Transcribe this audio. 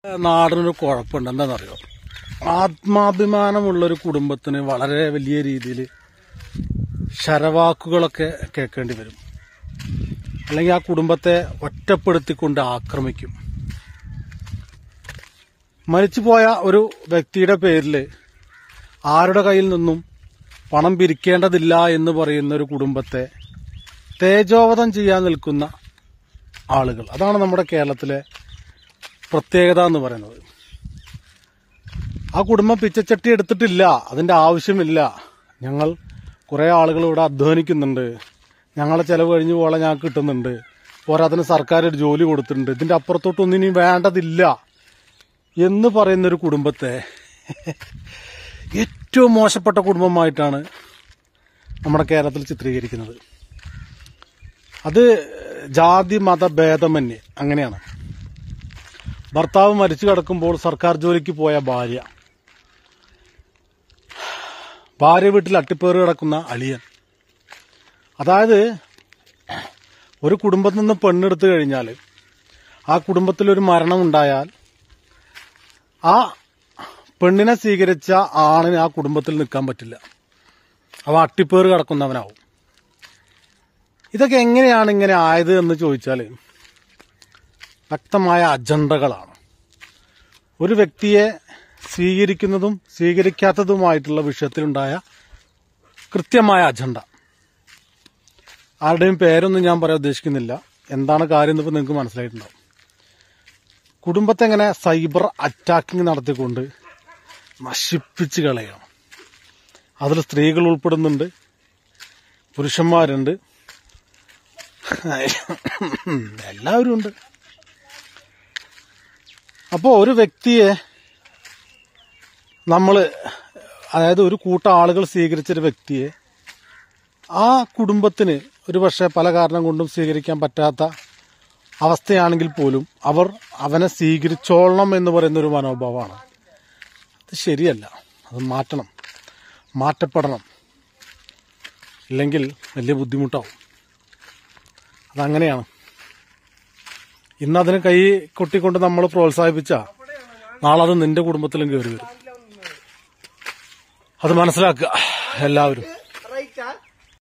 നാടിനൊരു കുഴപ്പമുണ്ട്. എന്താണെന്നറിയോ? ആത്മാഭിമാനമുള്ളൊരു കുടുംബത്തിന് വളരെ വലിയ രീതിയിൽ ശരവാക്കുകളൊക്കെ കേൾക്കേണ്ടി വരും. അല്ലെങ്കിൽ ആ കുടുംബത്തെ ഒറ്റപ്പെടുത്തിക്കൊണ്ട് ആക്രമിക്കും. മരിച്ചുപോയ ഒരു വ്യക്തിയുടെ പേരിൽ ആരുടെ കയ്യിൽ നിന്നും പണം പിരിക്കേണ്ടതില്ല എന്ന് പറയുന്ന ഒരു കുടുംബത്തെ തേജോവധം ചെയ്യാൻ നിൽക്കുന്ന ആളുകൾ, അതാണ് നമ്മുടെ കേരളത്തിലെ പ്രത്യേകത എന്ന് പറയുന്നത്. ആ കുടുംബം പിച്ചച്ചട്ടി എടുത്തിട്ടില്ല, അതിന്റെ ആവശ്യമില്ല. ഞങ്ങൾ കുറെ ആളുകൾ ഇവിടെ അധ്വാനിക്കുന്നുണ്ട്, ഞങ്ങളെ ചെലവ് കഴിഞ്ഞു പോലെ ഞങ്ങൾക്ക് കിട്ടുന്നുണ്ട്, പോരാത്തിന് സർക്കാർ ഒരു ജോലി കൊടുത്തിട്ടുണ്ട്, ഇതിന്റെ അപ്പുറത്തോട്ടൊന്നും ഇനി വേണ്ടതില്ല എന്ന് പറയുന്നൊരു കുടുംബത്തെ ഏറ്റവും മോശപ്പെട്ട കുടുംബമായിട്ടാണ് നമ്മുടെ കേരളത്തിൽ ചിത്രീകരിക്കുന്നത്. അത് ജാതി മത ഭേദമന്യേ അങ്ങനെയാണ്. ഭർത്താവ് മരിച്ചു കിടക്കുമ്പോൾ സർക്കാർ ജോലിക്ക് പോയ ഭാര്യ വീട്ടിൽ അട്ടിപ്പേറ് കിടക്കുന്ന അളിയൻ. അതായത് ഒരു കുടുംബത്തിൽ നിന്ന് പെണ്ണെടുത്തു കഴിഞ്ഞാൽ ആ കുടുംബത്തിലൊരു മരണം ഉണ്ടായാൽ ആ പെണ്ണിനെ സ്വീകരിച്ച ആണിന് ആ കുടുംബത്തിൽ നിൽക്കാൻ പറ്റില്ല, അവ അട്ടിപ്പേറ് കിടക്കുന്നവനാവും. ഇതൊക്കെ എങ്ങനെയാണ് ഇങ്ങനെ ആയത് എന്ന് ചോദിച്ചാൽ വ്യക്തമായ അജണ്ടകളാണ്. ഒരു വ്യക്തിയെ സ്വീകരിക്കുന്നതും സ്വീകരിക്കാത്തതുമായിട്ടുള്ള വിഷയത്തിലുണ്ടായ കൃത്യമായ അജണ്ട. ആരുടെയും പേരൊന്നും ഞാൻ പറയാൻ ഉദ്ദേശിക്കുന്നില്ല, എന്താണ് കാര്യം എന്നിപ്പോൾ നിങ്ങൾക്ക് മനസ്സിലായിട്ടുണ്ടാവും. കുടുംബത്തെ എങ്ങനെ സൈബർ അറ്റാക്കിംഗ് നടത്തിക്കൊണ്ട് നശിപ്പിച്ച് കളയണം. അതിൽ സ്ത്രീകൾ ഉൾപ്പെടുന്നുണ്ട്, പുരുഷന്മാരുണ്ട്, എല്ലാവരും ഉണ്ട്. അപ്പോൾ ഒരു വ്യക്തിയെ അതായത് ഒരു കൂട്ടം ആളുകൾ സ്വീകരിച്ചൊരു വ്യക്തിയെ ആ കുടുംബത്തിന് ഒരു പക്ഷേ പല കാരണം കൊണ്ടും സ്വീകരിക്കാൻ പറ്റാത്ത അവസ്ഥയാണെങ്കിൽ പോലും അവനെ സ്വീകരിച്ചോളണം എന്ന് പറയുന്നൊരു മനോഭാവമാണ്. അത് ശരിയല്ല, അത് മാറ്റപ്പെടണം. ഇല്ലെങ്കിൽ വലിയ ബുദ്ധിമുട്ടാവും. അതങ്ങനെയാണ്. ഇന്നതിന് കൈ കൊട്ടിക്കൊണ്ട് നമ്മൾ പ്രോത്സാഹിപ്പിച്ചാൽ നാളെ അത് നിന്റെ കുടുംബത്തിലും കയറി വരും. അത് മനസ്സിലാക്കുക എല്ലാവരും.